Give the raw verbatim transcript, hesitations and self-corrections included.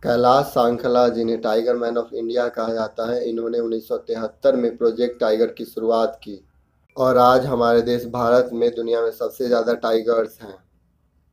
कैलाश सांखला, जिन्हें tiger man of India कहा जाता है, इन्होंने उन्नीस सौ तिहत्तर में प्रोजेक्ट टाइगर की शुरुआत की और आज हमारे देश भारत में दुनिया में सबसे ज़्यादा टाइगर्स हैं।